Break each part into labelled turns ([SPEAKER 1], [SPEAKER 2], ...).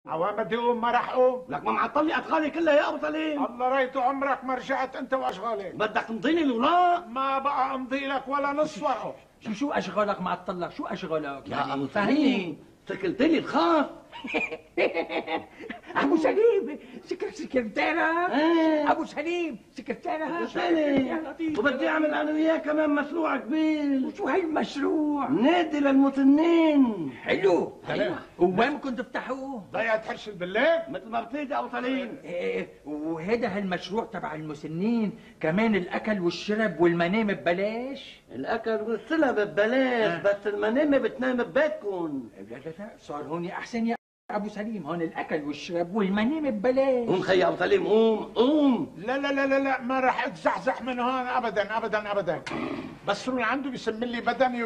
[SPEAKER 1] عوامدي قوم ما راح قوم.
[SPEAKER 2] لك ما معطل لي ادخالي كلها يا ابو سليم.
[SPEAKER 1] الله ريت عمرك ما رجعت انت واشغالك.
[SPEAKER 2] بدك تمضيني ولا
[SPEAKER 1] ما بقى امضي لك ولا نص ورقه.
[SPEAKER 3] شو اشغالك معطل لك؟ شو اشغالك؟
[SPEAKER 2] يا ابو سليم سكرت لي تخاف.
[SPEAKER 3] ابو سليم سكرتيرة. ابو سليم سكرتيرة.
[SPEAKER 2] وبدي اعمل انا وياه كمان مشروع كبير.
[SPEAKER 3] وشو هاي المشروع؟
[SPEAKER 2] نادي للمسنين.
[SPEAKER 3] حلو. وين بدكم تفتحوه؟
[SPEAKER 1] ضيعت حرش بالليل
[SPEAKER 2] مثل ما بتريد يا ابو سليم.
[SPEAKER 3] وهذا هالمشروع تبع المسنين كمان الاكل والشرب والمنام ببلاش؟
[SPEAKER 2] الاكل والشرب ببلاش بس المنام بتنام ببيتكم.
[SPEAKER 3] لا صار هون احسن يا ابو سليم، هون الاكل والشرب والمنام ببلاش.
[SPEAKER 2] قوم خي يا ابو سليم قوم.
[SPEAKER 1] لا لا لا لا لا ما راح اتزحزح من هون ابدا ابدا ابدا. بس اللي عنده بيسمي لي بدني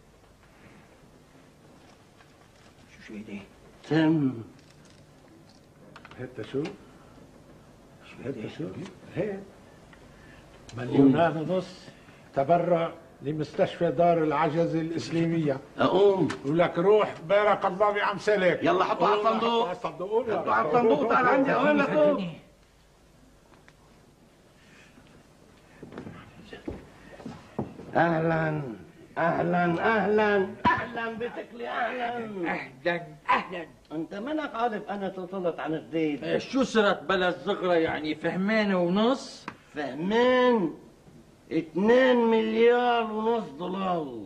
[SPEAKER 3] شو هيدي؟
[SPEAKER 2] تم.
[SPEAKER 1] هيدا شو
[SPEAKER 3] هيدا شو؟
[SPEAKER 1] هيك مليونان ونص تبرع لمستشفى دار العجز الإسلامية.
[SPEAKER 2] اقوم.
[SPEAKER 1] ولك روح بارك الله بأمثالك.
[SPEAKER 2] يلا حطوا على الصندوق. حطوا على الصندوق. تعال عندي وين لكم؟ اهلا اهلا اهلا اهلا بتكلي
[SPEAKER 3] اهلا.
[SPEAKER 2] انت منك عارف انا توصلت عن جديد.
[SPEAKER 3] شو صرت بلا صغرى يعني فهمان ونص؟
[SPEAKER 2] فهمان 2 مليار ونص دولار.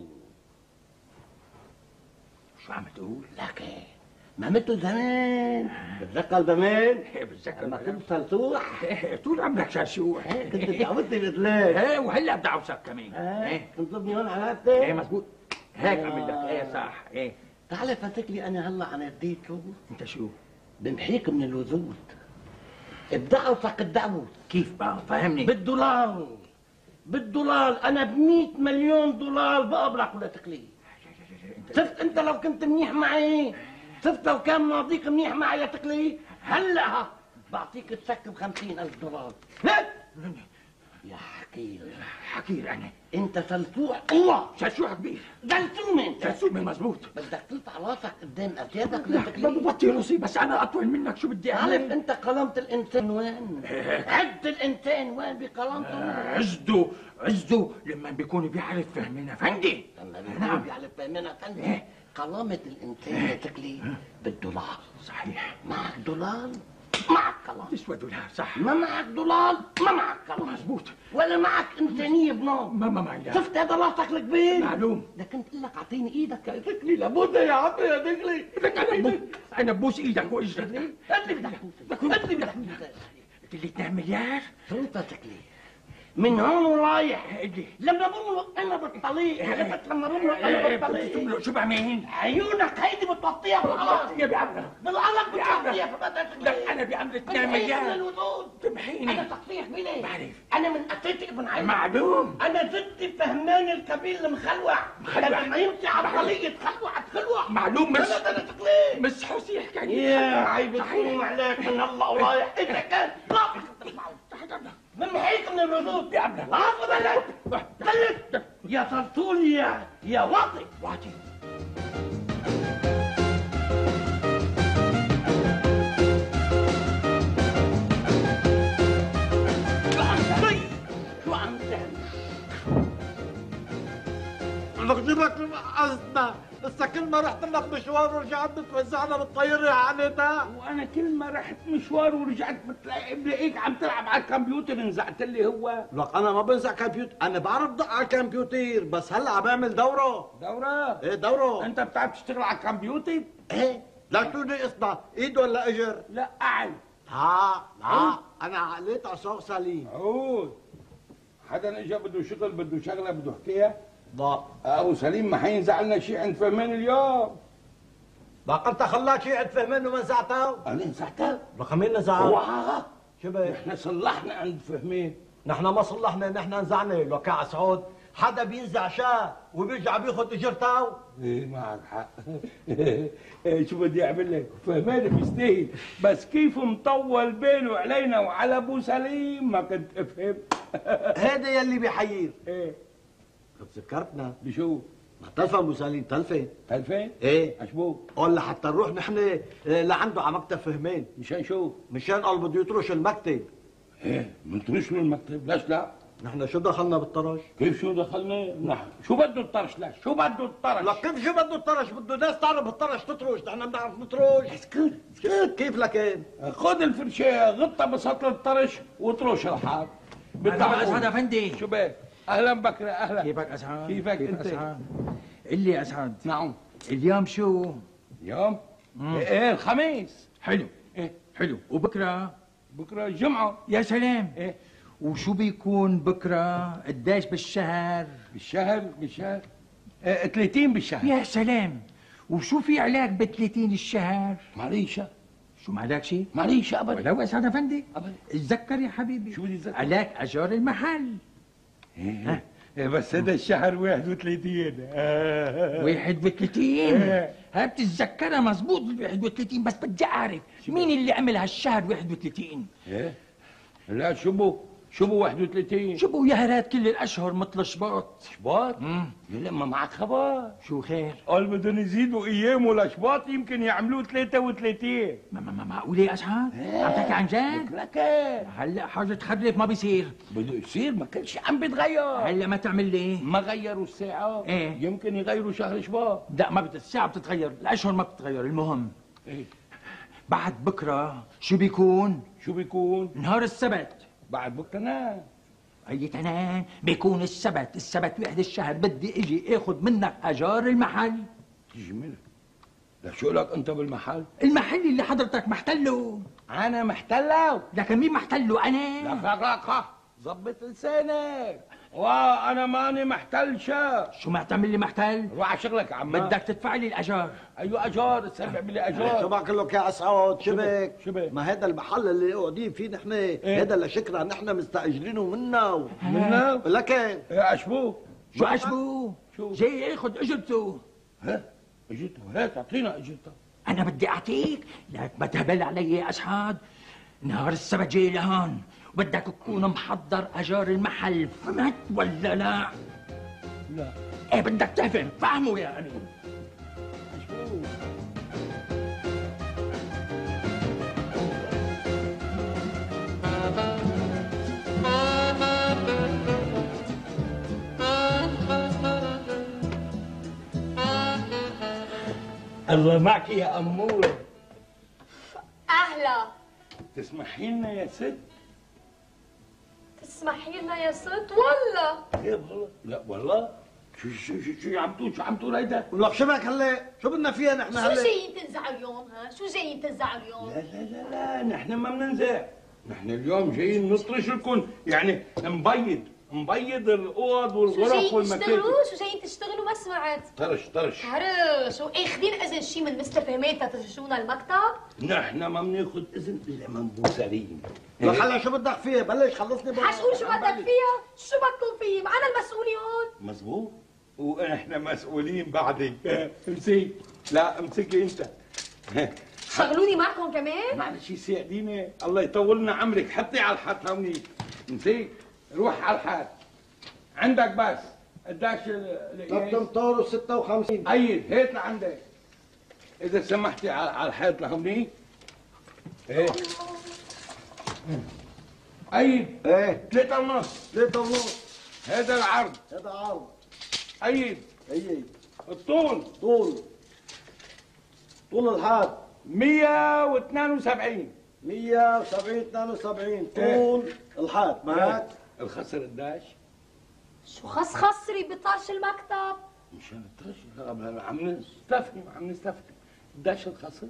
[SPEAKER 3] شو عم تقول؟
[SPEAKER 2] لك ما متوا زمان. بتذكر زمان؟
[SPEAKER 3] بتذكر
[SPEAKER 2] لما كنت سلطوح.
[SPEAKER 3] طول عمرك شرشوح.
[SPEAKER 2] كنت تعودني بتلاقي.
[SPEAKER 3] وهلا بدي اعوزك كمان.
[SPEAKER 2] تنطبني هون على هاتك.
[SPEAKER 3] مزبوط هيك عمل لك. صح.
[SPEAKER 2] تعال فاتك لي انا هلا عن جديد. شو
[SPEAKER 3] انت شو؟
[SPEAKER 2] بمحيك من الوجود. بدعوتك الدعوة.
[SPEAKER 3] كيف بقى؟ فهمني.
[SPEAKER 2] بالدولار انا ب100 مليون دولار بقبلك ولا تكليف. شفت انت لو كنت منيح معي، شفت لو كان ماضيك منيح معي يا تكليف، هلا بعطيك تشك ب50,000 دولار. يا
[SPEAKER 3] حكير انا.
[SPEAKER 2] انت سلسوع قوة.
[SPEAKER 3] شرشوح كبير.
[SPEAKER 2] زلزومة.
[SPEAKER 3] شرشوح مزبوط.
[SPEAKER 2] بدك ترفع راسك قدام اسيادك ولا
[SPEAKER 3] ما
[SPEAKER 2] تكليف.
[SPEAKER 3] ببطي راسي بس انا اطول منك. شو بدي اعمل؟
[SPEAKER 2] عارف انت قلمة الانسان وين؟ عد الانسان وين بقلمته؟
[SPEAKER 3] عزه لما بيكون بيعرف فهمين افندي.
[SPEAKER 2] لما بيكون بيعرف فهمين افندي. قلمة الانسان يا تكليف بالدولار.
[SPEAKER 3] صحيح.
[SPEAKER 2] معك دولار معك قلم.
[SPEAKER 3] تسوى دولار صح.
[SPEAKER 2] ما معك دولار ما معك قلم.
[SPEAKER 3] مزبوط.
[SPEAKER 2] ولا معك انسانيه بنوم.
[SPEAKER 3] ما معي.
[SPEAKER 2] شفت هذا راسك الكبير؟
[SPEAKER 3] معلوم.
[SPEAKER 2] لكن قلت لك اعطيني ايدك يا تكلي. لابد يا عمي يا تكلي.
[SPEAKER 3] لك انا ببوس ايدك واجرك.
[SPEAKER 2] قلت لي بدك قلت لي بدك
[SPEAKER 3] قلت لي 2 مليار.
[SPEAKER 2] شوف يا تكلي من هون ورايح لما بمرق انا بالطريق. عرفت لما بمرق انا بالطريق
[SPEAKER 3] شو بعمل؟
[SPEAKER 2] عيونك هيدي بتغطيها بالغلط.
[SPEAKER 3] يا بعمل
[SPEAKER 2] بالغلط بتغطيها.
[SPEAKER 3] لا انا بعمل 2 مليار. تمحيني.
[SPEAKER 2] انا شخصية كبيرة.
[SPEAKER 3] بعرف.
[SPEAKER 2] انا من اتيت ابن عيني.
[SPEAKER 3] معلوم.
[SPEAKER 2] انا جدي فهمان الكبير المخلوع. لما يمشي على الطريق تخلوع.
[SPEAKER 3] معلوم. مش حسي يحكي.
[SPEAKER 2] يا عيب تقوم عليك من هلا ورايح. انت كان راسك تسمعه. بمحيك من الردود.
[SPEAKER 3] يا عم
[SPEAKER 2] عفوا بلد يا طرطول يا واطي. شو عم تعمل؟
[SPEAKER 1] نقدر لك قصدنا لسه كل ما رحت لك مشوار ورجعت بتوزعنا بالطياره يا عنيتا.
[SPEAKER 4] وانا كل ما رحت مشوار ورجعت بلاقيك عم تلعب على الكمبيوتر. نزعت لي هو.
[SPEAKER 1] لك انا ما بنزع كمبيوتر، انا بعرف دق على الكمبيوتر بس هلا عم بعمل دوره.
[SPEAKER 4] ايه دوره؟ انت بتعرف تشتغل على الكمبيوتر؟
[SPEAKER 1] ايه لا تقولي قصدها ايد ولا اجر؟
[SPEAKER 4] لا قعد.
[SPEAKER 1] لا انا عقليت على شغل سليم.
[SPEAKER 4] عود حدا اجى بده شغل بده شغله بده حكايه.
[SPEAKER 1] لا
[SPEAKER 4] ابو سليم ما حينزع لنا شيء عند فهمان اليوم.
[SPEAKER 1] لك انت خلاك شيء عند فهمان وما نزعته؟
[SPEAKER 4] انا نزعته.
[SPEAKER 1] لك مين نزعه؟
[SPEAKER 4] اوعى
[SPEAKER 1] شبه
[SPEAKER 4] نحن صلحنا عند فهمان.
[SPEAKER 1] نحن ما صلحنا، نحن نزعنا. لك يا سعود حدا بينزع شاه وبيرجع بياخذ اجرته؟
[SPEAKER 4] ايه معك حق. شو بدي اعمل لك؟ فهمان بيستاهل بس كيف مطول بينه علينا وعلى ابو سليم ما كنت افهم.
[SPEAKER 1] هذا يلي بيحير.
[SPEAKER 4] ايه
[SPEAKER 1] ذكرتنا
[SPEAKER 4] بشو؟
[SPEAKER 1] تلفن ابو سليم تلفن.
[SPEAKER 4] تلفين؟
[SPEAKER 1] ايه
[SPEAKER 4] اشبو؟
[SPEAKER 1] قول حتى نروح نحن لعنده على مكتب فهمين.
[SPEAKER 4] مشان شو؟
[SPEAKER 1] مشان قال بده يطرش المكتب.
[SPEAKER 4] ايه منطرش له المكتب، ليش لا؟
[SPEAKER 1] نحن شو دخلنا بالطرش؟
[SPEAKER 4] كيف شو دخلنا؟ نحن شو بده الطرش؟ ليش؟ شو بده الطرش؟
[SPEAKER 1] لك كيف شو بده الطرش؟ بده ناس تعرف الطرش تطرش، نحن بنعرف نطرش.
[SPEAKER 4] اسكت
[SPEAKER 1] اسكت كيف لكن؟
[SPEAKER 4] خذ الفرشاه غطها بسطل الطرش واطرش الحار.
[SPEAKER 3] اسعد افندي.
[SPEAKER 4] شو بك؟ اهلا بك اهلا.
[SPEAKER 3] كيفك اسعد؟
[SPEAKER 4] كيفك انت؟
[SPEAKER 3] اسعد؟ قل لي اسعد.
[SPEAKER 4] نعم.
[SPEAKER 3] اليوم شو؟
[SPEAKER 4] اليوم؟ ايه الخميس.
[SPEAKER 3] حلو.
[SPEAKER 4] ايه
[SPEAKER 3] حلو. وبكره؟
[SPEAKER 4] بكره الجمعه.
[SPEAKER 3] يا سلام.
[SPEAKER 4] ايه
[SPEAKER 3] وشو بيكون بكره؟ قديش بالشهر؟
[SPEAKER 4] بالشهر 30 بالشهر.
[SPEAKER 3] يا سلام. وشو في علاج ب 30 الشهر؟
[SPEAKER 4] معليشة.
[SPEAKER 3] شو ما عليك شيء؟
[SPEAKER 4] معليشة ابدا.
[SPEAKER 3] ولو اسعد افندي.
[SPEAKER 4] ابدا.
[SPEAKER 3] اتذكر يا حبيبي.
[SPEAKER 4] شو بدي اتذكر؟
[SPEAKER 3] عليك اجار المحل.
[SPEAKER 4] إيه بس هذا الشهر 31.
[SPEAKER 3] 31 هاي بتتذكرها مزبوط ال 31 بس بدي اعرف مين اللي عمل هالشهر 31؟
[SPEAKER 4] ايه لا شو بو 31
[SPEAKER 3] شو بو يا هرات كل الاشهر مثل شباط.
[SPEAKER 4] شباط؟ لما معك خبر
[SPEAKER 3] شو خير؟
[SPEAKER 4] قال بدهم يزيدوا ايامه لشباط يمكن يعملوه 33.
[SPEAKER 3] ما معقولة يا اسعد؟ عم تحكي عن جد؟
[SPEAKER 4] لك
[SPEAKER 3] هلا حاجة تخرف ما بيصير.
[SPEAKER 4] بده يصير ما كل شيء عم بيتغير.
[SPEAKER 3] هلا ما تعمل لي؟
[SPEAKER 4] ما غيروا الساعة.
[SPEAKER 3] ايه
[SPEAKER 4] يمكن يغيروا شهر شباط.
[SPEAKER 3] لا ما الساعة بتتغير، الاشهر ما بتتغير، المهم
[SPEAKER 4] ايه
[SPEAKER 3] بعد بكره شو بيكون؟
[SPEAKER 4] شو بيكون؟
[SPEAKER 3] نهار السبت.
[SPEAKER 4] بعد بكره نام.
[SPEAKER 3] اي تنام بيكون السبت واحد الشهر بدي اجي اخذ منك اجار المحل.
[SPEAKER 4] تيجي منك لشو لك انت بالمحل؟
[SPEAKER 3] المحل اللي حضرتك محتله.
[SPEAKER 4] انا محتله؟
[SPEAKER 3] لكن مين محتله انا؟
[SPEAKER 4] لا ظبط لسانك. وانا ماني محتل شيء.
[SPEAKER 3] شو ما تعمل لي محتل؟
[SPEAKER 4] روح على شغلك يا عم.
[SPEAKER 3] بدك تدفع لي الاجار.
[SPEAKER 4] ايوه اجار تسبع بلي اجار.
[SPEAKER 1] شو بقول لك يا اسعد شبك؟
[SPEAKER 4] شبك
[SPEAKER 1] ما هذا المحل اللي قاعدين فيه نحن هذا لشكرا نحن مستاجرينه منا. لكن
[SPEAKER 4] اشبوه؟
[SPEAKER 3] شو اشبوه؟
[SPEAKER 4] شو؟
[SPEAKER 3] جاي ياخذ اجرته.
[SPEAKER 4] ها اجرته؟ هات اعطينا اجرته.
[SPEAKER 3] انا بدي اعطيك لك بتهبل علي يا اسعد. نهار السبت جاي لهون وبدك تكون محضر اجار المحل، فهمت ولا لا؟
[SPEAKER 4] لا
[SPEAKER 3] ايه بدك تفهم، فهموا يعني.
[SPEAKER 4] اشبوه الله معك يا أمورة.
[SPEAKER 5] أهلا.
[SPEAKER 4] تسمحي لنا يا ست؟
[SPEAKER 5] تسمحي لنا يا ست ولا؟
[SPEAKER 4] ايه والله لا والله. شو عم تقول هيدا؟
[SPEAKER 1] لك شبك هلا شو بدنا فيها نحن هلا؟
[SPEAKER 5] شو جايين تنزعوا اليوم ها؟ شو جايين تنزعوا اليوم؟
[SPEAKER 4] لا نحن ما بننزع. نحن اليوم جايين نطرش لكم يعني نبيض الاوض والغرف والمكاتب.
[SPEAKER 5] شو جايين تشتغلوا ما سمعت؟
[SPEAKER 4] طرش
[SPEAKER 5] طرش واخذين اذن شي من مستر فهمين تترشونا المكتب؟
[SPEAKER 4] نحن ما بناخذ اذن الا من بو سليم.
[SPEAKER 1] لك هلا شو بدك فيها؟ بلش خلصني
[SPEAKER 5] حشقول شو بدك فيها؟ شو بدكم فيه؟ معنا المسؤول هون.
[SPEAKER 4] مزبوط واحنا مسؤولين بعدك. امسك لا امسكي انت.
[SPEAKER 5] شغلوني معكم كمان؟
[SPEAKER 4] معلش يساعدينا الله يطولنا عمرك. حطي على الحط هونيك. امسك روح على الحات عندك بس قداش
[SPEAKER 1] 356.
[SPEAKER 4] أيد هات لعندك إذا سمحتي على الحيط لهونيك. إيه أيد
[SPEAKER 1] ايه
[SPEAKER 4] 3 ونص.
[SPEAKER 1] 3 ونص.
[SPEAKER 4] هذا العرض.
[SPEAKER 1] هذا عرض.
[SPEAKER 4] أيد
[SPEAKER 1] ايه
[SPEAKER 4] الطول.
[SPEAKER 1] طول الحاد
[SPEAKER 4] 172.
[SPEAKER 1] 172 طول الحاد معك.
[SPEAKER 4] الخسر قداش؟
[SPEAKER 5] شو خصري بطرش المكتب؟
[SPEAKER 4] مشان الطرش عم نستفهم قداش الخسر؟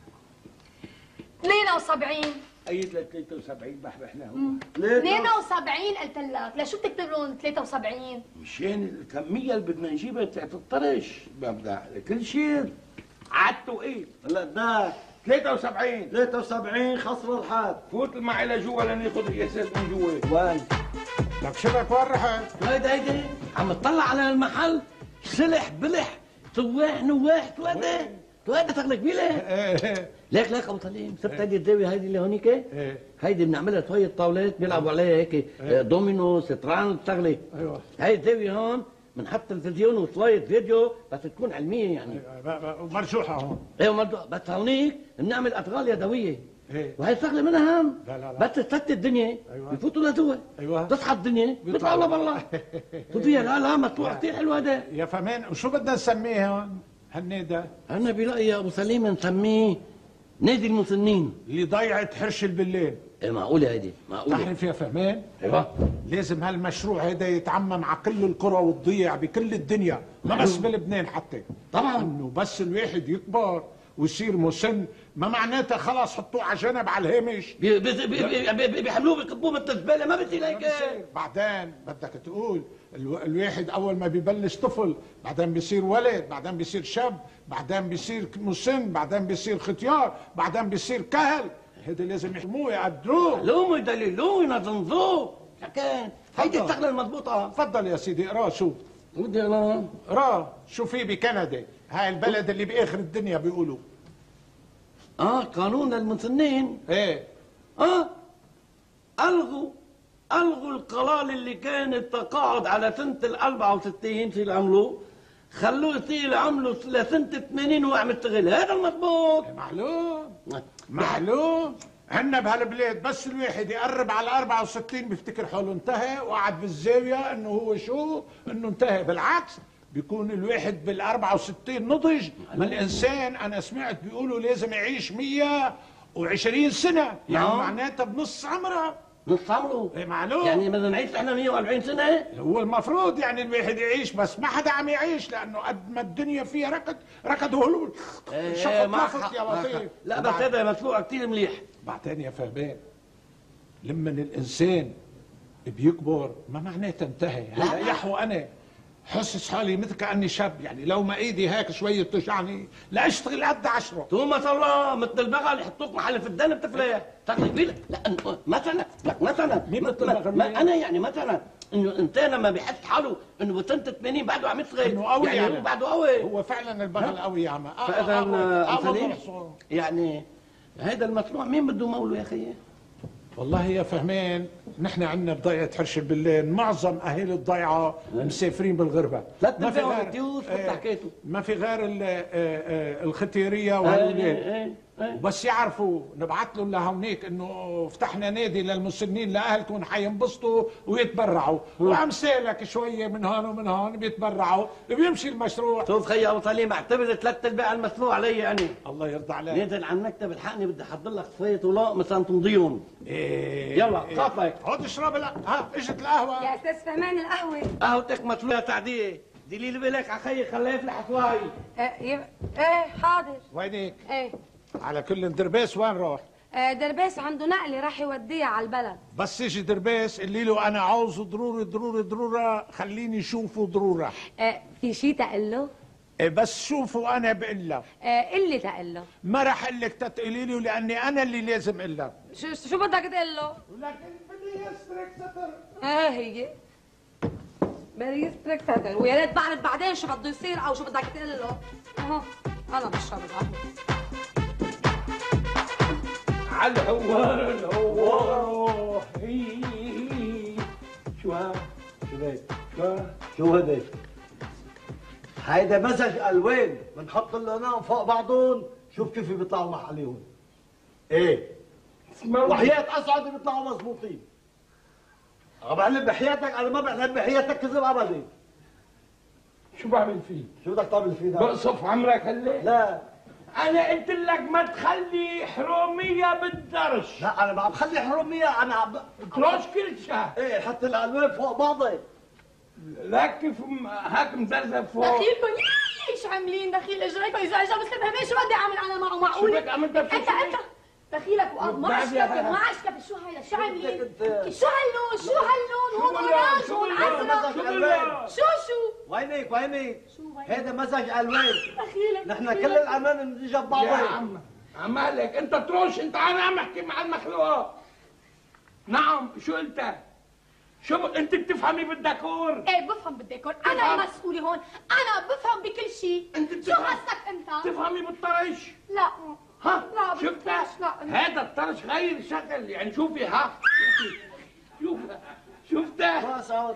[SPEAKER 5] 72.
[SPEAKER 4] أيد ل 73 بحبحنا هو
[SPEAKER 5] 72 قلت لك، لشو بتكتب لهم 73؟
[SPEAKER 4] مشان الكمية اللي بدنا نجيبها تاعت الطرش ببدأ كل شيء عدتوا ايه؟
[SPEAKER 1] هلا قداش؟
[SPEAKER 4] 73.
[SPEAKER 1] 73 خصر الحاد.
[SPEAKER 4] فوت معي لجوا لناخذ قياسات من جوا.
[SPEAKER 1] وين؟ لك شبك وين رحت؟
[SPEAKER 2] هيدا عم تطلع على المحل سلح بلح تواح نواح تويدا شغله كبيره. ليك ابو سليم شفت هيدي الزاويه هيدي اللي هونيك؟ هيدي بنعملها شويه طاولات بيلعبوا عليها هيك دومينو ستران شغله.
[SPEAKER 1] ايوه
[SPEAKER 2] هاي الزاويه هون بنحط تلفزيون وسلايد فيديو بس تكون علميه يعني.
[SPEAKER 1] مرجوحه هون.
[SPEAKER 2] ايوه مرجوحه، بس هونيك بنعمل ادغال يدويه.
[SPEAKER 1] ايه
[SPEAKER 2] وهي الشغله منها هام.
[SPEAKER 1] لا.
[SPEAKER 2] بس تسد الدنيا.
[SPEAKER 1] أيوة.
[SPEAKER 2] بفوتوا لجوا.
[SPEAKER 1] ايوه
[SPEAKER 2] تصحى الدنيا بيطلعوا لبرا. فضيها لا مطلوع كثير حلو هذا.
[SPEAKER 1] يا فهمان وشو بدنا نسميه هون هالنادي؟
[SPEAKER 2] انا برايي يا ابو سليم نسميه نادي المسنين.
[SPEAKER 1] اللي ضيعت حرش البلين.
[SPEAKER 2] ايه معقوله هيدي معقوله.
[SPEAKER 1] تعرف يا فهمان؟
[SPEAKER 2] ايوه
[SPEAKER 1] لازم هالمشروع هذا يتعمم على كل القرى وتضيع بكل الدنيا، ما بس بلبنان حتى.
[SPEAKER 2] طبعا
[SPEAKER 1] انه بس الواحد يكبر ويصير مسن ما معناتها خلاص حطوه على جنب على الهامش.
[SPEAKER 2] بيحملوه بيكبوه مثل الزباله، ما بصير هيك.
[SPEAKER 1] بعدين بدك تقول الواحد اول ما بيبلش طفل، بعدين بيصير ولد، بعدين بيصير شاب، بعدين بيصير مسن، بعدين بيصير ختيار، بعدين بيصير كهل. هذا لازم يحموه يقدروه.
[SPEAKER 2] لوموا يدللوه ينظموه. لكن هيدي الشغله المضبوطه.
[SPEAKER 1] تفضل يا سيدي اقرا شوف.
[SPEAKER 2] ودي انا
[SPEAKER 1] اقرا شو في بكندا، هاي البلد اللي باخر الدنيا بيقولوا.
[SPEAKER 2] قانون المسنين.
[SPEAKER 1] ايه
[SPEAKER 2] الغوا القرار اللي كان التقاعد على سنه ال 64 في عملوه، خلوه يصير عمله لسنه 80 وهو عم يشتغل. هذا المضبوط.
[SPEAKER 1] معلوم عنا بهالبلاد بس الواحد يقرب على 64 بيفتكر حاله انتهى وقعد بالزاويه انه هو شو؟ انه انتهى. بالعكس بيكون الواحد بال 64 نضج. ما الانسان انا سمعت بيقولوا لازم يعيش 120 سنه، يعني معناتها بنص عمره.
[SPEAKER 2] نص عمره؟
[SPEAKER 1] ايه معلوم.
[SPEAKER 2] يعني بدنا نعيش احنا 140 سنه؟
[SPEAKER 1] هو المفروض يعني الواحد يعيش، بس ما حدا عم يعيش لانه قد ما الدنيا فيها ركض هلول شفط لفط يا لطيف.
[SPEAKER 2] لا بس هذا مشروع كثير مليح.
[SPEAKER 1] بعدين يا فهمان لما الانسان بيكبر ما معناتها انتهى. هلا يحو انا حسس حالي مثل كاني شاب، يعني لو ما ايدي هيك شويه تشعني لا اشتغل قد 10.
[SPEAKER 2] تو ما شاء الله مثل البغل يحطوك محل في الدن بتفلح. لا مثلا
[SPEAKER 1] مين مثل البغل؟
[SPEAKER 2] انا يعني مثلا انه انسان لما بيحس حاله انه بسنه 80 بعده عم يشتغل
[SPEAKER 1] انه قوي
[SPEAKER 2] يعني هو بعده قوي.
[SPEAKER 1] هو فعلا البغل قوي يا عم.
[SPEAKER 2] فاذا يعني هيدا المشروع مين بده موله يا اخي؟
[SPEAKER 1] والله يا فهمان نحن عندنا بضيعة حرش البلان، معظم اهالي الضيعه مسافرين بالغربه.
[SPEAKER 2] ما في غير
[SPEAKER 1] ما في غير الختيريه وهالولاد. بس يعرفوا نبعث لهم لهونيك انه فتحنا نادي للمسنين لاهلكم حينبسطوا ويتبرعوا، وامثالك شويه من هون ومن هون بيتبرعوا بيمشي المشروع.
[SPEAKER 2] شوف خيي ابو سليم اعتبر 3/4 المشروع علي يعني.
[SPEAKER 1] الله يرضى عليك.
[SPEAKER 2] نزل على المكتب الحقني بدي احضر لك صفايه ولاق مثلا تمضيهم. يلا خاطرك
[SPEAKER 1] عود اشرب اجت القهوه
[SPEAKER 5] يا استاذ فهمان القهوه.
[SPEAKER 2] قهوتك مطلوبه تعديه. ديري لي بالك على خيي خليه يفلح شوي.
[SPEAKER 5] ايه حاضر.
[SPEAKER 1] وينك؟
[SPEAKER 5] ايه
[SPEAKER 1] على كل درباس وين راح؟
[SPEAKER 5] درباس عنده نقله راح يوديها على البلد.
[SPEAKER 1] بس يجي درباس قولي له انا عاوز ضروره خليني شوفه ضروره.
[SPEAKER 5] في شيء تقول له؟
[SPEAKER 1] بس شوفوا انا بقول لك.
[SPEAKER 5] قل لي تقول له.
[SPEAKER 1] ما راح اقول لك تقولي له لاني انا اللي لازم اقول لك.
[SPEAKER 5] شو بدك تقول له؟
[SPEAKER 1] لكن بدي يسترك ستر.
[SPEAKER 5] هي بدي يسترك ستر، ويا ريت بعرف بعدين شو بده يصير او شو بدك تقول له. اهو انا بشرب القهوه.
[SPEAKER 4] على الهوار
[SPEAKER 6] شو هذا؟ هيدا مزج الوان بنحط اللونان فوق بعضهم، شوف كيف بيطلعوا مع عليهم. ايه وحياة اسعد بيطلعوا مظبوطين. عم بحلم بحياتك، انا ما بحلم بحياتك كذب ابدا.
[SPEAKER 4] شو بعمل فيه؟
[SPEAKER 6] شو بدك تعمل فيه ده؟
[SPEAKER 4] بقصف عمرك هلا؟
[SPEAKER 6] لا
[SPEAKER 4] انا قلت لك ما تخلي حروميه بالدرش.
[SPEAKER 6] لا انا ما عم بخلي حروميه، انا عم
[SPEAKER 4] تروش كل شيء.
[SPEAKER 6] ايه حتى الالوان فوق بعضها.
[SPEAKER 4] لك كيف هيك مزرزب فوق.
[SPEAKER 5] دخيلكم ليش عاملين دخيل اجريكم؟ اذا اجى بس فهمان شو بدي اعمل انا معه؟ معقول؟
[SPEAKER 4] شو بدك عملت
[SPEAKER 5] انت دخيلك ما عجبك شو هيدا؟ شو عاملين؟ شو هاللون؟ شو هاللون؟ هون اورانج هون ازرق. شو
[SPEAKER 6] وينك هذا مزج الوان.
[SPEAKER 5] دخيلك
[SPEAKER 6] نحن كل الالوان بنيجي ببعضها.
[SPEAKER 4] يا عم عمالك انت تروش، انت انا عم احكي مع المخلوقات. نعم شو قلت؟ شو انت بتفهمي بالديكور؟
[SPEAKER 5] ايه بفهم بالديكور، انا المسؤولة هون، انا بفهم بكل شيء. شو قصدك انت؟
[SPEAKER 4] تفهمي بالطرش؟
[SPEAKER 5] لا لا
[SPEAKER 4] شفتها؟ هذا الطرش غير شكل، يعني شوفي ها شوفي شفتها؟
[SPEAKER 6] خلاص عود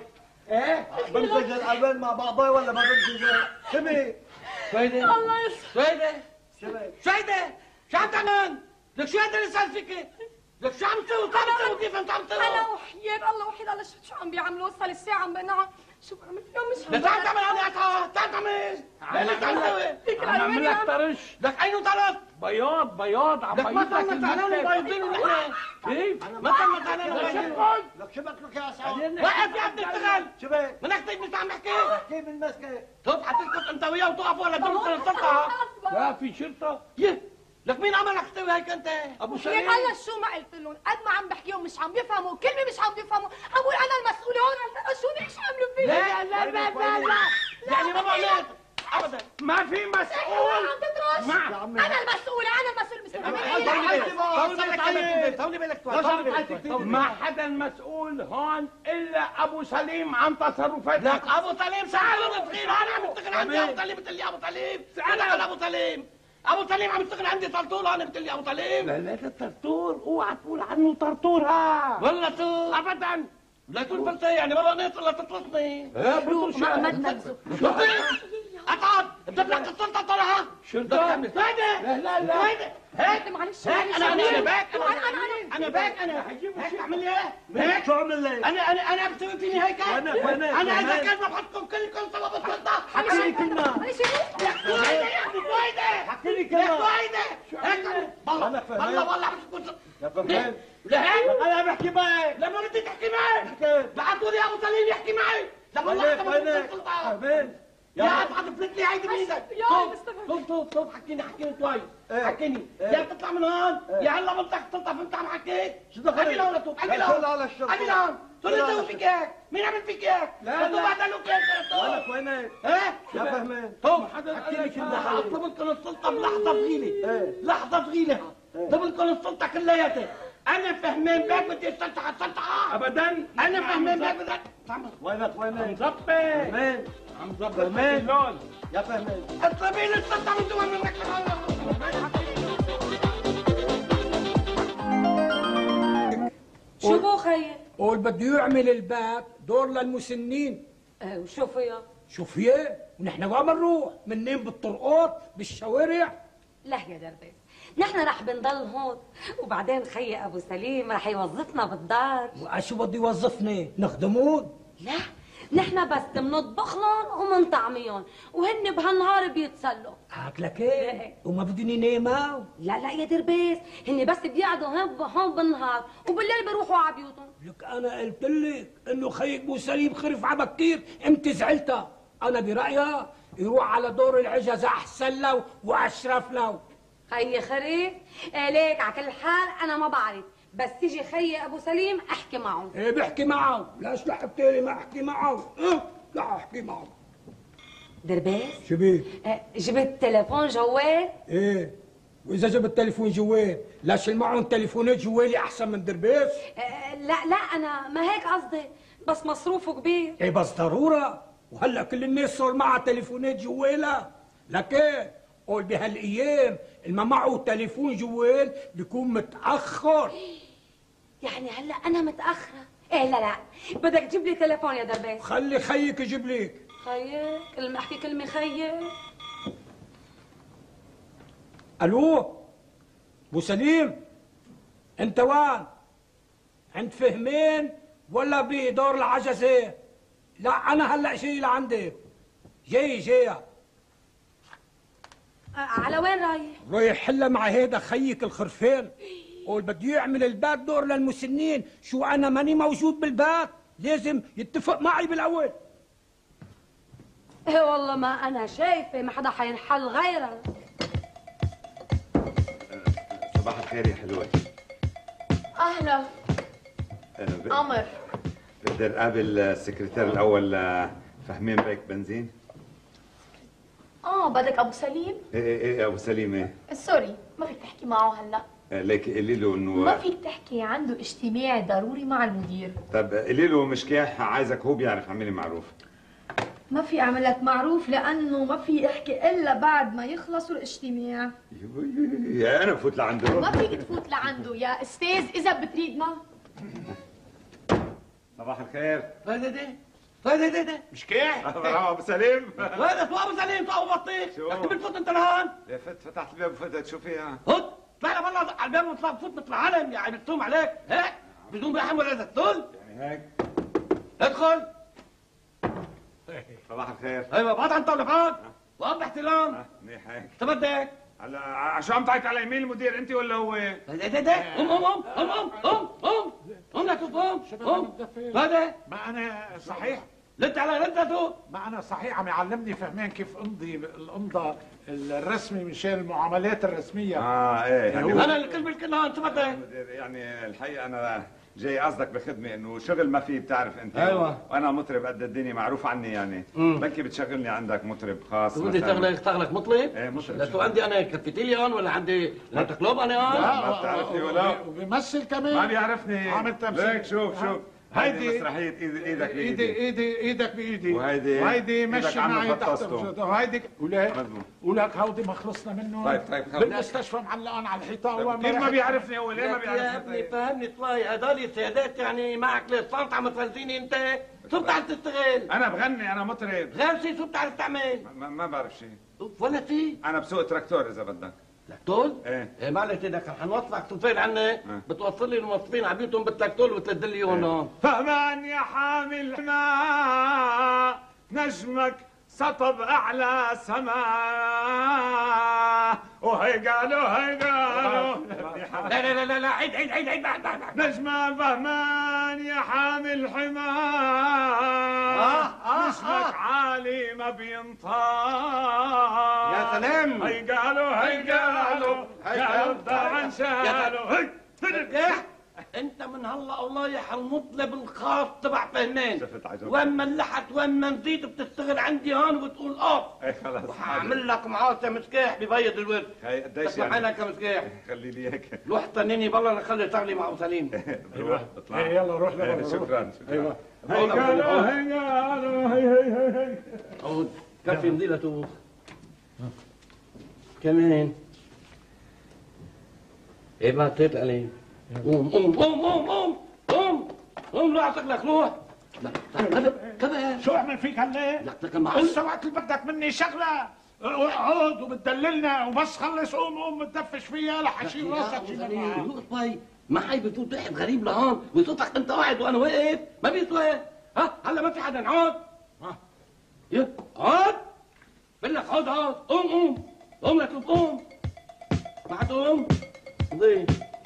[SPEAKER 4] ايه
[SPEAKER 6] بمزج الالوان مع بعضها ولا ما بمزجها؟ شبه
[SPEAKER 2] سويدة
[SPEAKER 5] الله يستر.
[SPEAKER 2] سويدة
[SPEAKER 6] شبه
[SPEAKER 2] سويدة شو عم تعمل؟ لك شو هذا اللي صار فيك؟ لك شو عم تسوي؟ كيف انت عم تسوي؟
[SPEAKER 5] انا وحياة الله وحيد الله شو عم بيعملوا؟ صار الساعة عم بنعم. شو بعمل فيهم؟ مش
[SPEAKER 2] لك تعال تعمل انا قطعة، تعال تعمل لك عم تسوي؟
[SPEAKER 4] عم اعمل لك طرش
[SPEAKER 2] لك عينه طرت
[SPEAKER 4] بياض عم
[SPEAKER 2] لك ما
[SPEAKER 4] بيض لك
[SPEAKER 2] تعمل بيضين ونحن
[SPEAKER 4] كيف؟
[SPEAKER 2] ما تعمل بيضين
[SPEAKER 6] لك شو بك يا اسعد؟
[SPEAKER 2] وقف يا ابني اشتغل
[SPEAKER 6] شبه
[SPEAKER 2] منك طيب مش عم نحكي
[SPEAKER 6] كيف المسكه؟
[SPEAKER 2] طب حتسكت انت وياه وتقف ولا تمثل السلطة
[SPEAKER 4] لا في شرطه
[SPEAKER 2] يه لك مين عملك تسوي هيك انت؟
[SPEAKER 4] ابو
[SPEAKER 5] وحياة
[SPEAKER 4] سليم
[SPEAKER 5] الله شو ما قلت لهم؟ قد ما عم بحكيهم مش عم بيفهموا، كلمة مش عم بيفهموا، عم بقول أنا المسؤولة هون على الفرقة، شو عملوا فيي؟
[SPEAKER 2] لا يعني ما بعمل ابدا
[SPEAKER 4] ما في مسؤول
[SPEAKER 5] عم تدرس؟
[SPEAKER 4] ما
[SPEAKER 5] أنا المسؤولة، أنا المسؤولة،
[SPEAKER 2] طولي بالك
[SPEAKER 4] ما حدا مسؤول هون الا ابو سليم عن تصرفات
[SPEAKER 2] لك ابو سليم سأله صغير انا عم اشتغل عندي ابو سليم بتقول لي ابو سليم انا ابو سليم ابو سليم عم يشتغل عندي طرطور انا بتقول لي ابو سليم
[SPEAKER 4] لا الطرطور اوعى تقول عنه طرطور ها
[SPEAKER 2] والله تو
[SPEAKER 4] ابدا
[SPEAKER 2] لا تقول فلتة يعني ما بقنيت ولا تطلطني
[SPEAKER 5] محمد نفسه.
[SPEAKER 2] اقعد بتطلع السلطة طلعها
[SPEAKER 4] شرطة
[SPEAKER 2] هيدا
[SPEAKER 4] لا
[SPEAKER 2] هيك
[SPEAKER 5] معلش
[SPEAKER 2] هيك انا باك
[SPEAKER 5] أنا
[SPEAKER 2] باك انا هيك اعمل ايه؟ هيك
[SPEAKER 6] شو عمل لك؟
[SPEAKER 2] انا بتسوي فيني هيك
[SPEAKER 6] أنا
[SPEAKER 2] انا اذا كان بحطكم كلكم سوا بالسلطة
[SPEAKER 6] حكي لي كلمه حكي لي كلمه
[SPEAKER 2] والله
[SPEAKER 6] يا فهمان
[SPEAKER 2] لهيك
[SPEAKER 6] انا بحكي معك
[SPEAKER 2] لما بدي تحكي معي بعثوا لي ابو سليم يحكي معي لما
[SPEAKER 6] وينك فهمان
[SPEAKER 2] يا اصعد فلت لي هيدي بايدك طب حكيني كويس حكيني يا بتطلع من هون يا هلا بدك تطلع فهمت عم حكيت
[SPEAKER 6] شو دخل؟
[SPEAKER 2] اجي لهون طب اجي لهون
[SPEAKER 6] على الشرطة.
[SPEAKER 2] اجي لهون شو اللي سوي فيك هيك؟ مين عمل فيك هيك؟
[SPEAKER 6] لا.
[SPEAKER 2] بعد لك هيك
[SPEAKER 6] وينك؟
[SPEAKER 2] ها؟
[SPEAKER 6] يا فهمان
[SPEAKER 2] طب
[SPEAKER 6] حكي لي كلمه
[SPEAKER 2] اطلب لكم السلطه بلحظه صغيره
[SPEAKER 6] ايه
[SPEAKER 2] لحظه صغيره اطلب لكم السلطه كلياتها انا فهمان باك بدي استلطع السلطه
[SPEAKER 4] ابدا
[SPEAKER 2] انا فهمان باك بدي
[SPEAKER 6] وينك
[SPEAKER 4] مظبط
[SPEAKER 6] فهمان
[SPEAKER 4] عم ظبط
[SPEAKER 6] فهمان.
[SPEAKER 4] اللون
[SPEAKER 6] يا فهمان
[SPEAKER 2] اطلبي لي السلطه من دون منك
[SPEAKER 5] شو بو خيي؟
[SPEAKER 3] قول بده يعمل الباب دور للمسنين.
[SPEAKER 5] وشو فيها؟
[SPEAKER 3] شو فيه؟ ونحن وين بنروح؟ منين بالطرقات بالشوارع؟
[SPEAKER 7] لا يا دربيس، نحن رح بنضل هون، وبعدين خيي ابو سليم رح يوظفنا بالدار.
[SPEAKER 3] وشو بده يوظفني؟ نخدمون؟
[SPEAKER 7] لا، نحن بس منطبخ لهم ومنطعميهم، وهن بهالنهار بيتسلوا.
[SPEAKER 3] هاك لك وما بدهم يناموا؟
[SPEAKER 7] لا يا دربيس، هن بس بيقعدوا هون بالنهار، وبالليل بيروحوا على بيوتهم.
[SPEAKER 3] لك انا قلت لك انه خيك ابو سليم خرف على بكير، امتى زعلتها؟ انا برايها يروح على دور العجز احسن له واشرف له.
[SPEAKER 7] خيي خريف، ليك على كل حال انا ما بعرف، بس تيجي خيي ابو سليم احكي معه.
[SPEAKER 3] ايه بحكي معه، ليش لحقتي لي ما احكي معه؟ لا احكي معه.
[SPEAKER 7] دربيس،
[SPEAKER 3] شو بيه؟
[SPEAKER 7] جبت تليفون جوال؟
[SPEAKER 3] ايه، واذا جبت تليفون جوال، لا شيل معهم تليفونات جوالي احسن من دربيس؟
[SPEAKER 7] لا انا ما هيك قصدي، بس مصروفه كبير.
[SPEAKER 3] ايه بس ضروره، وهلا كل الناس صار معها تليفونات جوالها، لكن قول بهالايام اللي ما معه تليفون جوال بيكون متاخر.
[SPEAKER 7] يعني هلا انا متاخره؟ ايه لا بدك تجيب لي تليفون يا دربيس.
[SPEAKER 3] خلي خيك يجيب لك.
[SPEAKER 7] خيك؟ كل ما احكي كلمه خيك.
[SPEAKER 3] الو ابو سليم، انت وين؟ عند فهمين ولا بدور العجزه؟ لا انا هلا جاي لعندك، جاي
[SPEAKER 7] على وين رايح؟
[SPEAKER 3] رايح حلة مع هيدا خيك الخرفان، قول بده يعمل البيت دور للمسنين، شو انا ماني موجود بالبيت؟ لازم يتفق معي بالاول.
[SPEAKER 7] ايه والله ما انا شايفه ما حدا حينحل غيرك.
[SPEAKER 8] صباح الخير يا حلوة.
[SPEAKER 5] أهلا قمر.
[SPEAKER 8] بدي اقابل السكرتير الاول فهمين بيك بنزين.
[SPEAKER 5] بدك أبو سليم؟
[SPEAKER 8] ايه ابو سليم ايه.
[SPEAKER 5] سوري ما فيك تحكي معه هلا.
[SPEAKER 8] ليك قولي له انه
[SPEAKER 5] ما فيك تحكي، عنده اجتماع ضروري مع المدير.
[SPEAKER 8] طب قولي له مش كيح عايزك هو بيعرف عملي معروف.
[SPEAKER 5] ما في اعمل لك معروف لانه ما في احكي الا بعد ما يخلصوا الاجتماع.
[SPEAKER 8] يا انا بفوت لعنده.
[SPEAKER 5] ما فيك تفوت لعنده يا استاذ اذا بتريدنا.
[SPEAKER 8] صباح الخير.
[SPEAKER 2] ده
[SPEAKER 1] مش كيح؟
[SPEAKER 8] برافو ابو سليم.
[SPEAKER 2] وين ابو سليم تو بطيخ؟
[SPEAKER 8] شو؟
[SPEAKER 2] انت بتفوت انت لهون؟
[SPEAKER 8] فتحت الباب وفتت شو فيها؟
[SPEAKER 2] فوت طلع والله على الباب وطلع بفوت مثل العالم يعني بتقوم عليك هيك بدون رحم ولا تقتل.
[SPEAKER 8] يعني هيك.
[SPEAKER 2] ادخل.
[SPEAKER 8] صباح الخير.
[SPEAKER 2] ايوه بعد عن طاولة وقف احترام.
[SPEAKER 8] منيح هيك.
[SPEAKER 2] شو بدك؟
[SPEAKER 8] هلا شو عم تعيط على يمين المدير انت ولا هو؟
[SPEAKER 2] ده قوم لا تشوف قوم هذا
[SPEAKER 1] ما انا صحيح
[SPEAKER 2] لت على لتته.
[SPEAKER 1] ما انا صحيح عم يعلمني فهمان كيف امضي الامضاء الرسمي مشان المعاملات الرسميه.
[SPEAKER 8] ايه يعني
[SPEAKER 2] انا الكلمه كلها شو بدك؟
[SPEAKER 8] يعني الحقيقه انا جاي قصدك بخدمه انه شغل ما في بتعرف انت.
[SPEAKER 2] ايوه.
[SPEAKER 8] وانا مطرب قد الدنيا معروف عني يعني. بلكي بتشغلني عندك مطرب خاص.
[SPEAKER 2] بدي اشتغلك مطرب؟
[SPEAKER 8] ايه مطرب.
[SPEAKER 2] لست عندي انا كافيتيريا ولا عندي لانت كلوب انا
[SPEAKER 8] ما بتعرفني ولا
[SPEAKER 1] وبيمثل كمان
[SPEAKER 8] ما بيعرفني.
[SPEAKER 1] عامل تمثيل.
[SPEAKER 8] ليك شوف هيدي مسرحيه ايدك بايدي.
[SPEAKER 1] ايدك بايدي
[SPEAKER 8] وهيدي
[SPEAKER 1] مشي معي تحت وهيدي ولك هودي ما خلصنا منه.
[SPEAKER 8] طيب
[SPEAKER 1] بالمستشفى معلقان على الحيطان.
[SPEAKER 8] كيف ما بيعرفني هو؟ ليه ما بيعرفني؟
[SPEAKER 2] يا ابني فهمني طلعي هدول السيادات يعني معك ليه صارت عم تفلسيني انت؟ شو بتعرف تشتغل؟
[SPEAKER 8] انا بغني انا مطرب.
[SPEAKER 2] غير شيء شو بتعرف تعمل؟
[SPEAKER 8] ما بعرف شيء.
[SPEAKER 2] ولا شيء؟
[SPEAKER 8] انا بسوق تراكتور اذا بدك.
[SPEAKER 2] تراكتور؟
[SPEAKER 8] ايه
[SPEAKER 2] معلش ايدك حنوصلك توفين عني بتوصل لي الموظفين على بيوتهم بالتراكتور وتلد لي اياهم.
[SPEAKER 8] فهمان يا حامل حما نجمك سطب اعلى سما وهي قالوا
[SPEAKER 2] لا عيد بعد
[SPEAKER 8] نجمة فهمان يا حامل حما نجمك عالي ما بينطال.
[SPEAKER 2] يا سلام.
[SPEAKER 8] هي قالوا عن شالوا
[SPEAKER 2] انت من هلا ورايح المطلب الخاص تبع فهمان.
[SPEAKER 8] شفت عجب.
[SPEAKER 2] وين ما لحت وين ما نزيد بتشتغل عندي هون وبتقول اوف.
[SPEAKER 8] ايه خلص
[SPEAKER 2] هعمل لك معاصة مسكاح ببيض الورد.
[SPEAKER 8] هي قديش
[SPEAKER 2] تسمع
[SPEAKER 8] يعني؟
[SPEAKER 2] عينك مسكاح.
[SPEAKER 8] خلي لي هيك.
[SPEAKER 2] روح طنيني بالله نخلي شغلي مع ابو سليم.
[SPEAKER 8] روح اطلع.
[SPEAKER 1] يلا روح
[SPEAKER 8] شكرا.
[SPEAKER 1] ايوه
[SPEAKER 8] هي
[SPEAKER 2] عود كفي نزيلة توخ كمان. ايه ما تطلع عليه. قوم لا لك روح. كمان
[SPEAKER 1] شو اعمل فيك هالليل؟
[SPEAKER 2] لك معقول
[SPEAKER 1] هسه وقت اللي بدك مني شغله اقعد وبتدللنا وبس خلص قوم متدفش فيها لحشيل راسك شي
[SPEAKER 2] طيب ما هي بفوت واحد غريب لهون ويصوتك انت قاعد وانا واقف ما بيسوى. ها هلا ما في حدا نقعد. اقعد بقول لك اقعد قوم لا تقوم ما حتقوم ضي.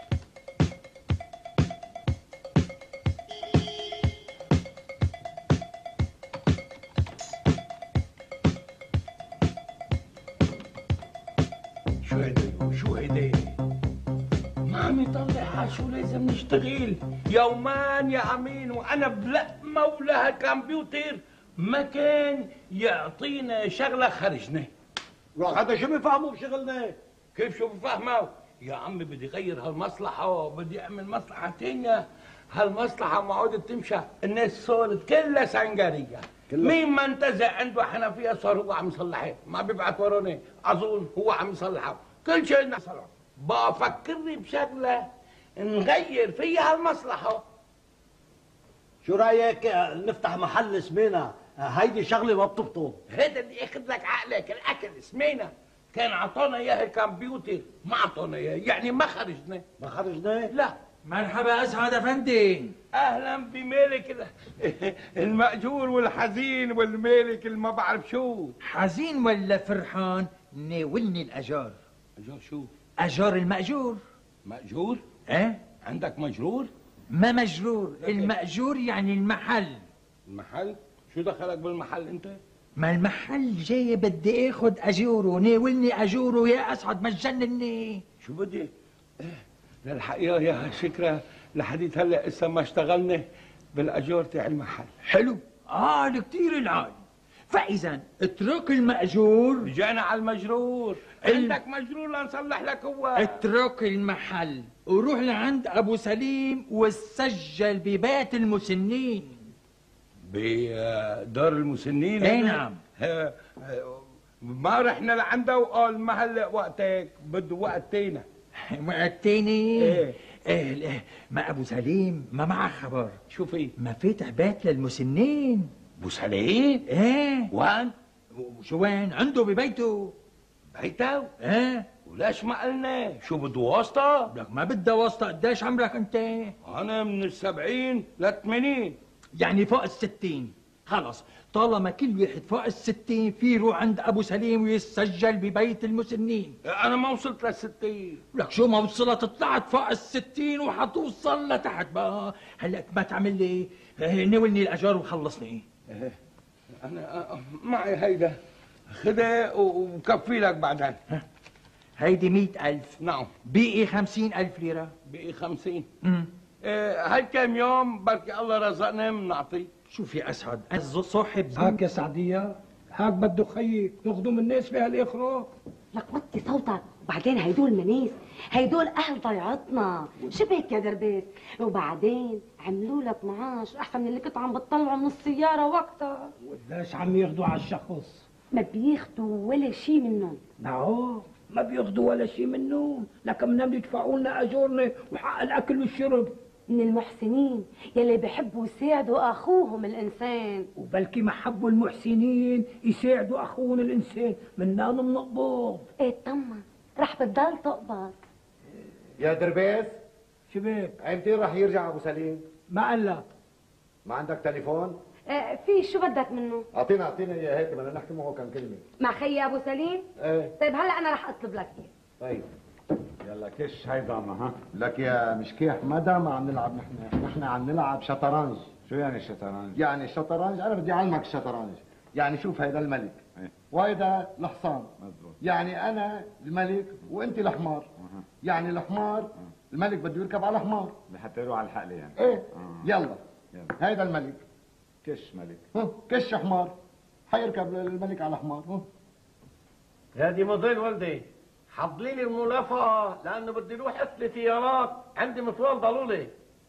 [SPEAKER 3] شو هيدا؟
[SPEAKER 2] ما عم يطلع شو لازم نشتغل يومان يا امين وانا بلقمه ولا كمبيوتر ما كان يعطينا شغله خرجنا.
[SPEAKER 6] هذا شو بيفهموا بشغلنا؟
[SPEAKER 2] كيف شو بفهمه؟ يا عمي بدي غير هالمصلحه وبدي اعمل مصلحه ثانيه. هالمصلحه ما عودت تمشى، الناس صارت كلها سنجريه. مين ما انتزع عنده حنفيه صار هو عم يصلحها، ما بيبعت وراني اظن هو عم يصلحها، كل شيء نصلحه. بفكرني بشغله نغير فيها هالمصلحه.
[SPEAKER 6] شو رايك نفتح محل سمينة؟ هيدي شغله ما بتبطل.
[SPEAKER 2] هذا اللي ياخذ لك عقلك، الاكل سمينا كان عطانا اياه الكمبيوتر ما عطانا اياه، يعني ما خرجنا.
[SPEAKER 6] ما خرجنا؟
[SPEAKER 2] لا.
[SPEAKER 9] مرحبا اسعد افندي.
[SPEAKER 2] اهلا بمالك المأجور والحزين والمالك اللي ما بعرف شو.
[SPEAKER 9] حزين ولا فرحان؟ ناولني الاجار.
[SPEAKER 2] اجار شو؟
[SPEAKER 9] اجار المأجور.
[SPEAKER 2] مأجور؟
[SPEAKER 9] ايه؟
[SPEAKER 2] عندك مجرور؟
[SPEAKER 9] ما مجرور، المأجور يعني المحل.
[SPEAKER 2] المحل؟ شو دخلك بالمحل انت؟
[SPEAKER 9] ما المحل جاي بدي اخد اجوره، ناولني اجوره يا اسعد ما تجنني.
[SPEAKER 2] شو بدي؟ للحقيقة يا شكرا لحديت هلا لسه ما اشتغلنا بالاجور تاع المحل.
[SPEAKER 9] حلو؟ كتير العال. فاذا اترك المأجور.
[SPEAKER 2] رجعنا على المجرور. عندك مجرور لنصلح لك هو.
[SPEAKER 9] اترك المحل وروح لعند ابو سليم وسجل ببيت المسنين.
[SPEAKER 2] بدار المسنين؟
[SPEAKER 9] اي نعم.
[SPEAKER 2] ما رحنا لعنده وقال ما هلا وقتك بده وقت تاني.
[SPEAKER 9] وقت تاني؟
[SPEAKER 2] ايه
[SPEAKER 9] ما ابو سليم ما معه خبر.
[SPEAKER 2] شو في؟
[SPEAKER 9] ما فاتح بيت للمسنين.
[SPEAKER 2] ابو سليم؟
[SPEAKER 9] ايه.
[SPEAKER 2] وين؟
[SPEAKER 9] شو وين؟ عنده ببيته.
[SPEAKER 2] بيته؟
[SPEAKER 9] ايه.
[SPEAKER 2] وليش ما قلنا؟ شو بده واسطة؟
[SPEAKER 9] لك ما بدها واسطة. قديش عمرك انت؟
[SPEAKER 2] انا من 70 ل 80.
[SPEAKER 9] يعني فوق 60. خلص طالما كل واحد فوق 60 في يروح عند ابو سليم ويسجل ببيت المسنين.
[SPEAKER 2] انا ما وصلت لل60.
[SPEAKER 9] لك شو ما وصلت؟ طلعت فوق 60 وحتوصل لتحت بقى. هلا ما تعمل لي ناولني الاجار وخلصني.
[SPEAKER 2] انا معي هيدا، خذها وكفي لك بعدين.
[SPEAKER 9] هيدي 100,000.
[SPEAKER 2] نعم.
[SPEAKER 9] بقي 50,000 ليرة.
[SPEAKER 2] بقي 50. هاي كم يوم بركي الله رزقنا بنعطي.
[SPEAKER 9] شوف يا اسعد، صاحب
[SPEAKER 3] هاك يا سعدية، هاك بده خيك يخدم الناس بهالاخره.
[SPEAKER 7] لك وطي صوتك. وبعدين هيدول مناس، هيدول اهل ضيعتنا. شو بك يا دربيس؟ وبعدين عملوا لك معاش احسن من اللي كنت عم بتطلعه من السياره وقتها.
[SPEAKER 3] وقديش عم ياخذوا على الشخص؟
[SPEAKER 7] ما بياخذوا ولا شيء منهم.
[SPEAKER 3] نعم ما بياخذوا ولا شيء منهم، لكن بدهم يدفعوا لنا اجورنا وحق الاكل والشرب.
[SPEAKER 7] من المحسنين يلي بيحبوا يساعدوا اخوهم الانسان.
[SPEAKER 3] وبلكي ما حبوا المحسنين يساعدوا اخوهم الانسان منا بنقبض.
[SPEAKER 7] ايه طمن، رح بتضل تقبض.
[SPEAKER 6] يا دربيس،
[SPEAKER 3] شو بك؟
[SPEAKER 6] ايمتى رح يرجع ابو سليم؟
[SPEAKER 3] ما قال لك.
[SPEAKER 6] ما عندك تليفون؟
[SPEAKER 7] في شو بدك منه؟
[SPEAKER 6] اعطينا اياه هيك بدنا نحكي معه كم كلمه.
[SPEAKER 7] مع خيي ابو سليم؟
[SPEAKER 6] ايه.
[SPEAKER 7] طيب هلا انا رح اطلب لك اياه.
[SPEAKER 6] طيب
[SPEAKER 8] يلا كش هاي ضامة ها.
[SPEAKER 6] لك يا مشكيح مدى ما عم نلعب نحن عم نلعب شطرنج.
[SPEAKER 8] شو يعني الشطرنج؟
[SPEAKER 6] يعني الشطرنج انا بدي اعلمك الشطرنج. يعني شوف هيدا الملك وهيدا الحصان.
[SPEAKER 8] مزبوط.
[SPEAKER 6] يعني انا الملك وانت الحمار. يعني الحمار الملك بده يركب على الحمار
[SPEAKER 8] لحتى يروح على الحقل يعني.
[SPEAKER 6] ايه. يلا هيدا الملك.
[SPEAKER 8] كش ملك.
[SPEAKER 6] كش حمار حيركب الملك على حمار.
[SPEAKER 2] هذه موديل ولدي، حضلي لي الملافقة لأنه بدي روح أسلي سيارات، عندي مشوار ضروري.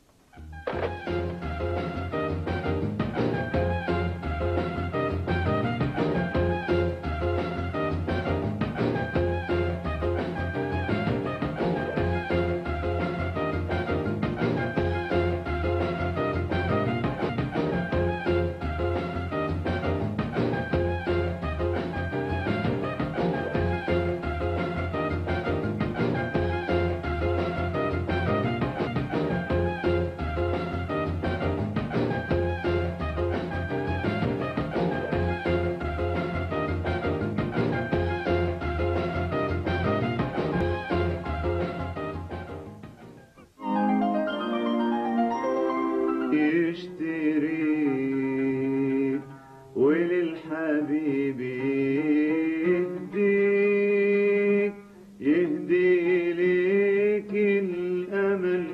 [SPEAKER 10] يشتريك وللحبيب يهديك، يهدي ليك الأمل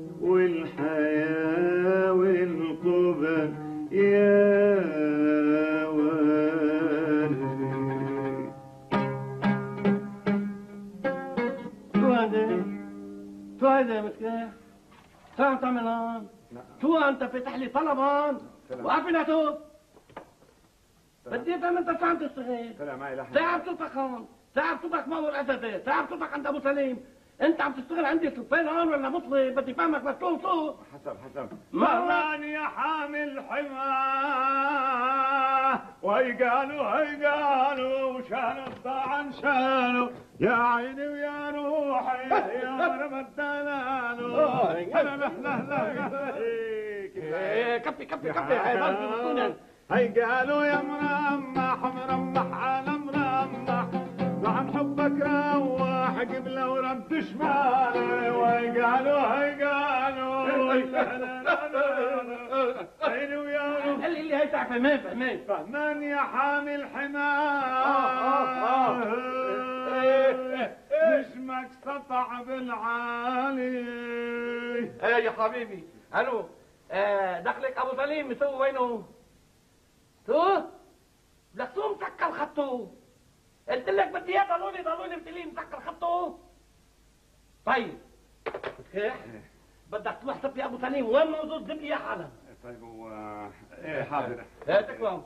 [SPEAKER 10] والحياة والقبل يا والدي.
[SPEAKER 2] شو هذا؟ شو هذا يا مسكين؟ شو عم تعمل هون؟ شو انت فاتح لي طلبان؟ وقفلته؟ بدي افهم انت شو عم تشتغل؟
[SPEAKER 8] طلع معي لحم.
[SPEAKER 2] تعب صوتك هون، تعب صوتك ما هو الاساسي، تعب صوتك عند ابو سليم، انت عم تشتغل عندي سفين هون ولا مطلب؟ بدي فهمك بس شو
[SPEAKER 8] حسب
[SPEAKER 10] مران يا حامل حماه وهي قالوا شانوا الطعن شانوا يا عيني ويا روحي يا رب الدلالو.
[SPEAKER 2] كفي
[SPEAKER 10] هي قالوا يا مرمح على مرمح وعن حبك رواح قبله ورد شمالي. وهي قالوا عيني ويا روحي
[SPEAKER 2] اللي هي فهمان
[SPEAKER 10] فهمان يا حامل حماه نجمك سطع بالعالي.
[SPEAKER 2] ايه يا حبيبي. الو دخلك ابو سليم مسوي وينه؟ شو؟ لك شو مسكر خطه؟ قلت لك بدي اياه ضلولي بتقلي مسكر خطه؟ طيب بدك تروح تبني ابو سليم وين موجود؟ جيب لي اياه حالا.
[SPEAKER 8] طيب ايه حاضر.
[SPEAKER 2] تكرم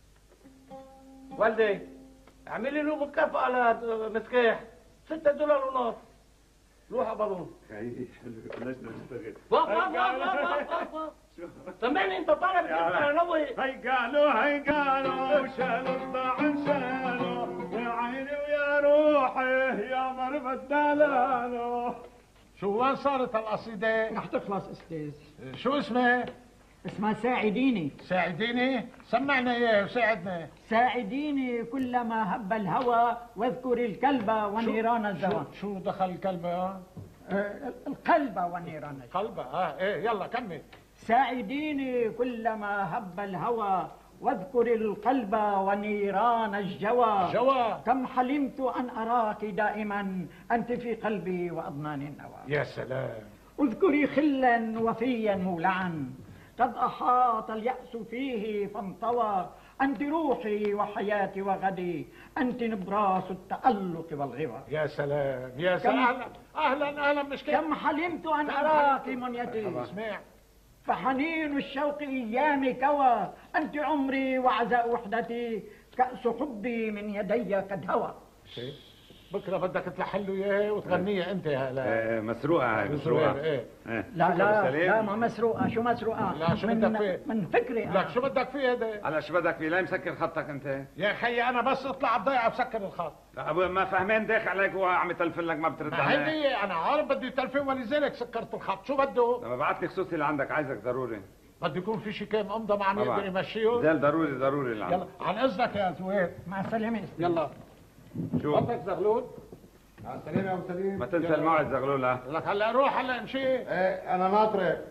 [SPEAKER 2] والدي اعملي له مكافأة لمسكيح $6.50. روح ابرون.
[SPEAKER 10] بلشنا نشتغل.
[SPEAKER 2] وقف سمعني انت طالب
[SPEAKER 10] هي قالوا شالوا الضاعن شالوا يا عيني ويا روحي يا مربى الدلالو.
[SPEAKER 1] شو وين صارت القصيدة؟
[SPEAKER 9] رح تخلص استاذ.
[SPEAKER 1] شو اسمها؟
[SPEAKER 9] اسمها ساعديني.
[SPEAKER 1] ساعديني؟ سمعنا اياه وساعدنا.
[SPEAKER 9] ساعديني كلما هب الهوى واذكر الكلب ونيران الزوى.
[SPEAKER 1] شو دخل الكلب يا؟
[SPEAKER 9] القلب ونيران الزوى.
[SPEAKER 1] قلبه ايه يلا كمل.
[SPEAKER 9] ساعديني كلما هب الهوى واذكر القلب ونيران الجوى.
[SPEAKER 1] جوى.
[SPEAKER 9] كم حلمت أن أراك دائما أنت في قلبي وأضنان النوى.
[SPEAKER 1] يا سلام.
[SPEAKER 9] اذكري خلا وفيا مولعا قد أحاط اليأس فيه فانطوى. أنت روحي وحياتي وغدي أنت نبراس التألق والغوى.
[SPEAKER 1] يا سلام يا سلام. أهلا مش كده.
[SPEAKER 9] كم حلمت أن أراك منيتي
[SPEAKER 1] اسمع.
[SPEAKER 9] فحنين الشوق إيامي كوى. أنت عمري وعزاء وحدتي كأس حبي من يدي قد هوى.
[SPEAKER 1] بكره بدك تلحن له اياه وتغنيها انت هلا.
[SPEAKER 8] مسروقه هاي مسروقه.
[SPEAKER 1] ايه.
[SPEAKER 9] لا ما مسروقه. شو مسروقه؟
[SPEAKER 1] لا شو بدك فيه؟
[SPEAKER 9] من فكري.
[SPEAKER 1] لك شو بدك فيه هذا؟
[SPEAKER 8] على شو بدك فيه؟ لا مسكر خطك انت
[SPEAKER 1] يا خيي انا بس اطلع على الضيعه بسكر الخط.
[SPEAKER 8] لا ابو ما فهمان داخل عليك وهو عم يتلفن لك ما بترد عليه.
[SPEAKER 1] هيدي انا عارف بدي تلفين ولذلك سكرت الخط. شو بده؟
[SPEAKER 8] لما بعت لي خصوصي لعندك عايزك ضروري.
[SPEAKER 1] بده يكون في شي كام امضى معنا يقدر يمشيهم.
[SPEAKER 8] زال ضروري لعندك.
[SPEAKER 1] يلا عن اذنك يا زوير.
[SPEAKER 9] مع السلامه.
[SPEAKER 1] يلا.
[SPEAKER 8] شو
[SPEAKER 1] بدك زغلول؟ مع السلامة يا ابو سليم.
[SPEAKER 8] ما تنسى الموعد زغلول.
[SPEAKER 1] لك هلا روح هلا امشي.
[SPEAKER 6] ايه انا ناطرك.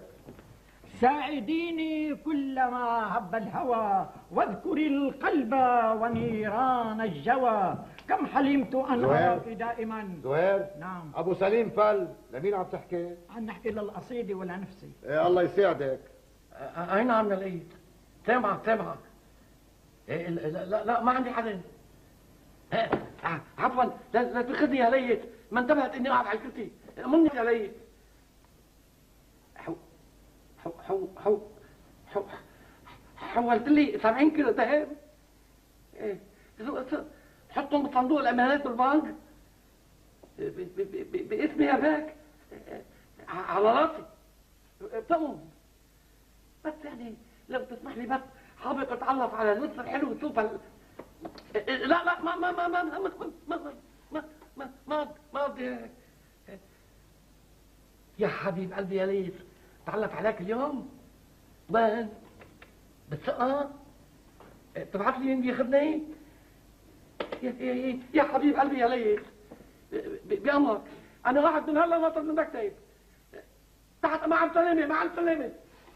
[SPEAKER 9] ساعديني كلما هب الهوى واذكري القلب ونيران الجوى. كم حلمت ان اراك دائما.
[SPEAKER 6] زهير.
[SPEAKER 9] نعم.
[SPEAKER 6] ابو سليم فل. لمين عم تحكي؟
[SPEAKER 9] عم نحكي للقصيده ولا نفسي.
[SPEAKER 6] ايه الله يساعدك.
[SPEAKER 2] اين عم لقيت؟ سامعك. إيه لا ما عندي حدا. عفوا لا تاخذني يا ليت، ما انتبهت اني قاعد على كرتي. مني يا ليت. حولت لي 70 كيلو ذهب. ايه حطهم بصندوق الامانات بالبنك باسمي يا باك على راسي. بتقوم بس يعني لو تسمح لي بس حابب اتعرف على النص الحلو وتشوف لا ما بدي. يا حبيب قلبي يا ليث تعرف عليك اليوم. وين؟ بالثقة؟ بتبعث لي مين بياخذني؟ يا حبيب قلبي يا ليث بأمرك أنا واحد من هلا ناطر من مكتب تحت. مع السلامة.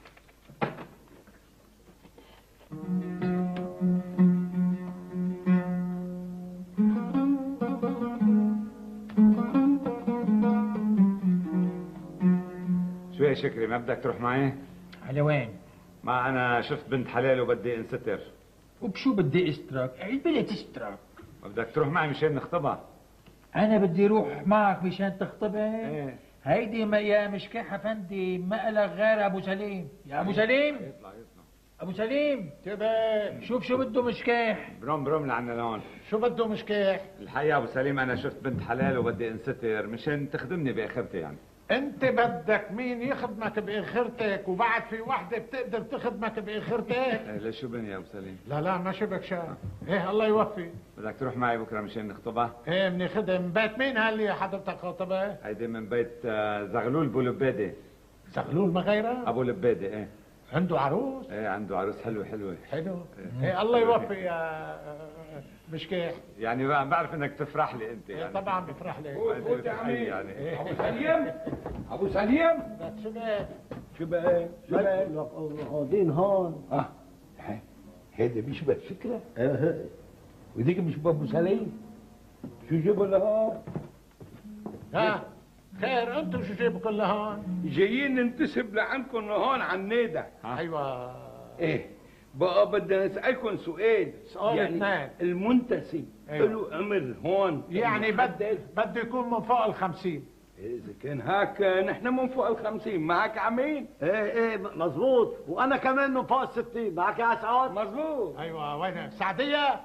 [SPEAKER 8] شو يا شكري ما بدك تروح معي؟
[SPEAKER 9] على وين؟
[SPEAKER 8] ما انا شفت بنت حلال وبدي انستر.
[SPEAKER 9] وبشو بدي اشترك؟ بلا تشترك.
[SPEAKER 8] ما بدك تروح معي مشان نخطبها؟
[SPEAKER 9] انا بدي روح معك مشان تخطبها؟
[SPEAKER 8] ايه.
[SPEAKER 9] هيدي ما يا مشكاح افندي ما لك غير ابو سليم. يا ابو سليم.
[SPEAKER 8] يطلع
[SPEAKER 9] ابو سليم
[SPEAKER 1] كده.
[SPEAKER 9] شوف شو بده مشكاح.
[SPEAKER 8] بروم لعنا لهون.
[SPEAKER 1] شو بده مشكاح؟
[SPEAKER 8] الحقيقه ابو سليم انا شفت بنت حلال وبدي انستر مشان تخدمني باخرتي يعني.
[SPEAKER 1] انت بدك مين يخدمك باخرتك وبعد في وحده بتقدر تخدمك باخرتك؟
[SPEAKER 8] ليش شو بني يا ابو سليم؟
[SPEAKER 1] لا ما شبك شاف. ايه الله يوفي.
[SPEAKER 8] بدك تروح معي بكره مشان نخطبها؟
[SPEAKER 1] ايه بناخدها من بيت مين هاللي حضرتك خاطبها؟
[SPEAKER 8] هيدي من بيت زغلول بو لبادي.
[SPEAKER 1] زغلول ما غيرها؟
[SPEAKER 8] ابو لبادي ايه.
[SPEAKER 1] عنده عروس؟
[SPEAKER 8] ايه عنده عروس حلوه.
[SPEAKER 1] حلو. ايه الله يوفي يا مشكاح.
[SPEAKER 8] يعني بعرف انك تفرح لي انت يعني.
[SPEAKER 1] طبعا بفرح لي.
[SPEAKER 4] فوت يا عمي.
[SPEAKER 8] يعني.
[SPEAKER 4] ابو سليم
[SPEAKER 6] شو بقى؟ قاعدين هون.
[SPEAKER 4] هيدا بيشبه فكره. وديك بيشبه ابو سليم. شو جابوا لهون؟
[SPEAKER 1] ها خير انتم شو جايبكم لهون؟
[SPEAKER 4] جايين ننتسب لعندكم لهون على النيدة.
[SPEAKER 1] ايوه.
[SPEAKER 4] ايه بقى بدنا نسألكم سؤال يعني
[SPEAKER 1] اثنين.
[SPEAKER 4] المنتسب له عمر هون
[SPEAKER 1] يعني بده يكون من فوق ال50.
[SPEAKER 4] اذا كان هيك نحن من فوق ال50 معك عمين.
[SPEAKER 6] ايه مزبوط وانا كمان من فوق ال60 معك يا سعود.
[SPEAKER 4] مزبوط.
[SPEAKER 1] ايوه وينك؟ سعدية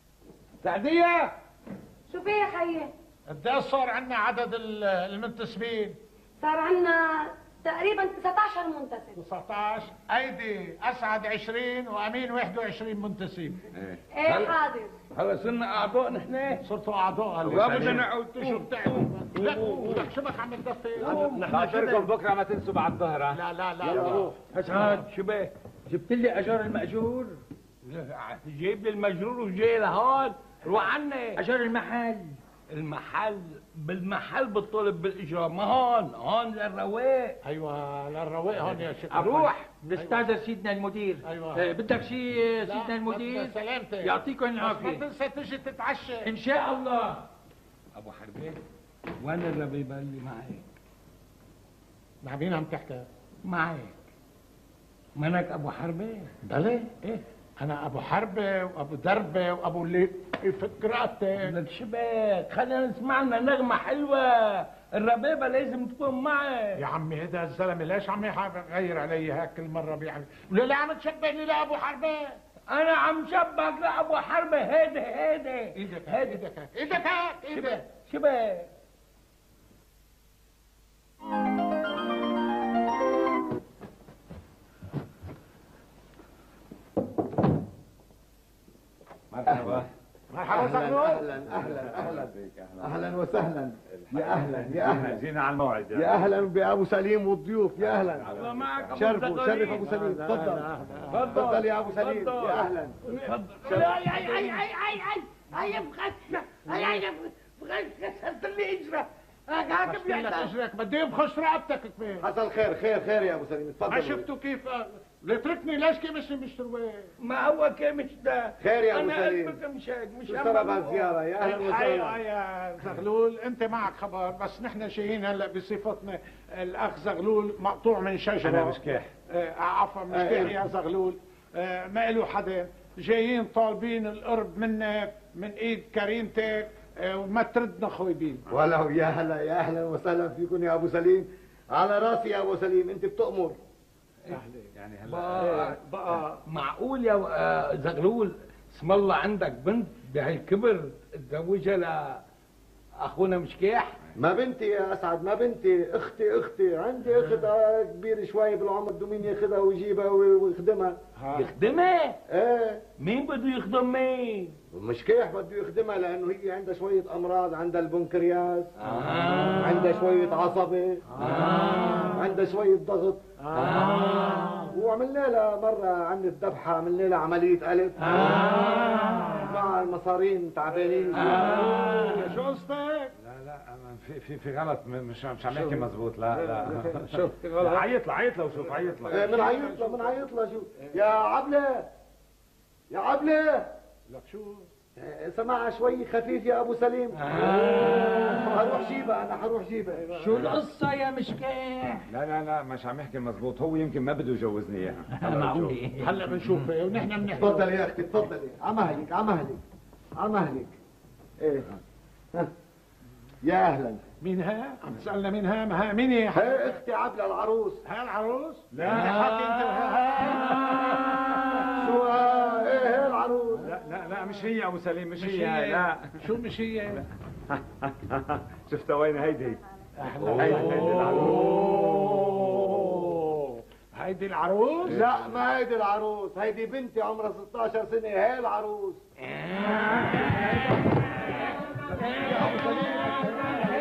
[SPEAKER 7] شو في يا خيي؟
[SPEAKER 1] قد ايه صار عندنا عدد المنتسبين؟
[SPEAKER 7] صار عنا تقريبا تقريبا 19 منتسب.
[SPEAKER 1] 19 ايدي اسعد 20 وامين 21 منتسب.
[SPEAKER 7] ايه حاضر.
[SPEAKER 4] هلا صرنا اعضاء نحن.
[SPEAKER 1] صرتوا اعضاء
[SPEAKER 4] لا بدنا نعود.
[SPEAKER 1] شو بتعمل؟ لك شو بك عم تدفي؟
[SPEAKER 8] خاطركم بكره ما تنسوا بعد الظهر.
[SPEAKER 1] لا لا لا
[SPEAKER 4] اسعد شبه جبت لي اجار المأجور؟ جايب لي المجرور وجاي لهون. روح عني
[SPEAKER 9] اجار المحل.
[SPEAKER 4] المحل بالمحل بالطلب بالاجره، ما هون للرواق.
[SPEAKER 1] ايوه للرواق هون يا شيخ.
[SPEAKER 9] روح نستاذن سيدنا المدير.
[SPEAKER 1] ايوه
[SPEAKER 9] بدك شيء سيدنا المدير؟
[SPEAKER 1] سلامتك.
[SPEAKER 9] يعطيكم العافيه.
[SPEAKER 1] ما تنسى تجي تتعشى
[SPEAKER 9] ان شاء الله.
[SPEAKER 4] ابو حربين وين الربيبه اللي معك؟
[SPEAKER 1] مع مين عم تحكي؟
[SPEAKER 4] معك منك ابو حربين؟
[SPEAKER 1] بلى ايه انا ابو حربه وابو دربه وابو اللي يفك رقبتك.
[SPEAKER 4] لك شبك خلينا نسمع لنا نغمه حلوه. الربيبه لازم تكون معي.
[SPEAKER 1] يا عمي هذا الزلمه ليش عم يغير علي هيك كل مره بيعمل؟ وليه عم تشبهني لابو حربه؟
[SPEAKER 4] انا عم شبك لابو حربه. هيدي
[SPEAKER 1] ايدك هيك ايدك
[SPEAKER 4] شبك
[SPEAKER 8] مرحبا.
[SPEAKER 1] مرحبا زغلول.
[SPEAKER 6] اهلا وسهلا. يا اهلا
[SPEAKER 8] جينا على الموعد.
[SPEAKER 6] يا اهلا بابو سليم والضيوف. يا اهلا.
[SPEAKER 4] الله معك.
[SPEAKER 6] شرف ابو سليم. تفضل يا ابو سليم. يا اهلا.
[SPEAKER 2] تفضل. هي كسرت لي اجره.
[SPEAKER 1] هاك اجرك بدي بخش رقبتك كمان.
[SPEAKER 6] حصل خير يا ابو سليم. تفضل.
[SPEAKER 1] ما شفتوا كيف لتركني ليش كمشني مش تروي؟
[SPEAKER 4] ما هو كمش ده.
[SPEAKER 6] خير يا ابو
[SPEAKER 4] انا
[SPEAKER 6] سليم.
[SPEAKER 4] قلبك مشاك مش
[SPEAKER 6] شو سبب هالزياره؟ يا اهلا وسهلا.
[SPEAKER 1] يا زغلول انت معك خبر بس نحن جايين هلا بصفتنا الاخ زغلول مقطوع من شجره.
[SPEAKER 8] انا مشكاح.
[SPEAKER 1] عفوا مشكاح يا زغلول. ما له حدا. جايين طالبين القرب منك من ايد كريمتك وما تردنا خايبين.
[SPEAKER 6] ولو يا هلا يا اهلا وسهلا فيكم يا ابو سليم. على راسي يا ابو سليم. انت بتأمر.
[SPEAKER 8] يعني هلا
[SPEAKER 4] بقى معقول يا زغلول اسم الله عندك بنت بهالكبر تزوجها لاخونا مشكاح؟
[SPEAKER 6] ما بنتي يا اسعد ما بنتي. اختي عندي اخت كبيره شوي بالعمر. بده مين ياخذها ويجيبها ويخدمها.
[SPEAKER 4] يخدمها؟
[SPEAKER 6] ايه.
[SPEAKER 4] مين بده يخدم مين؟
[SPEAKER 6] مشكيح بده يخدمها لانه هي عندها شويه امراض. عندها البنكرياس. عندها شويه عصبه. عندها شويه ضغط. وعملنا لها مره عملت ذبحه. عملنا لها عمليه قلب. مع المصارين تعبانين.
[SPEAKER 1] شو قصتك؟
[SPEAKER 8] لا في غلط. مش عم نحكي مزبوط. لا
[SPEAKER 1] شوف
[SPEAKER 8] عيط له وشوف عيط له.
[SPEAKER 6] بنعيط له شو. يا عبله
[SPEAKER 1] لك شو؟
[SPEAKER 6] سمعها شوي خفيف يا ابو سليم. حروح جيبها.
[SPEAKER 9] شو القصة يا مشكاح؟
[SPEAKER 8] لا مش عم يحكي مزبوط. هو يمكن ما بده يجوزني اياها.
[SPEAKER 9] معقول.
[SPEAKER 1] هلا بنشوف ونحن بنحكي.
[SPEAKER 6] تفضلي يا اختي تفضلي. عمهلك. ايه. يا اهلا.
[SPEAKER 1] مين ها؟ عم تسألنا مين ها؟ ما ها مين هي؟
[SPEAKER 6] هي اختي عبله العروس.
[SPEAKER 1] ها العروس؟
[SPEAKER 8] لا
[SPEAKER 1] حكي انت
[SPEAKER 6] شو ايه هي العروس.
[SPEAKER 8] لا مش هي ابو سليم. مش هي. لا
[SPEAKER 1] شو مش هي؟
[SPEAKER 8] شفتها وين هيدي؟
[SPEAKER 1] هيدي العروس؟
[SPEAKER 6] لا ما هيدي العروس. هيدي بنتي عمرها 16 سنه. هي العروس.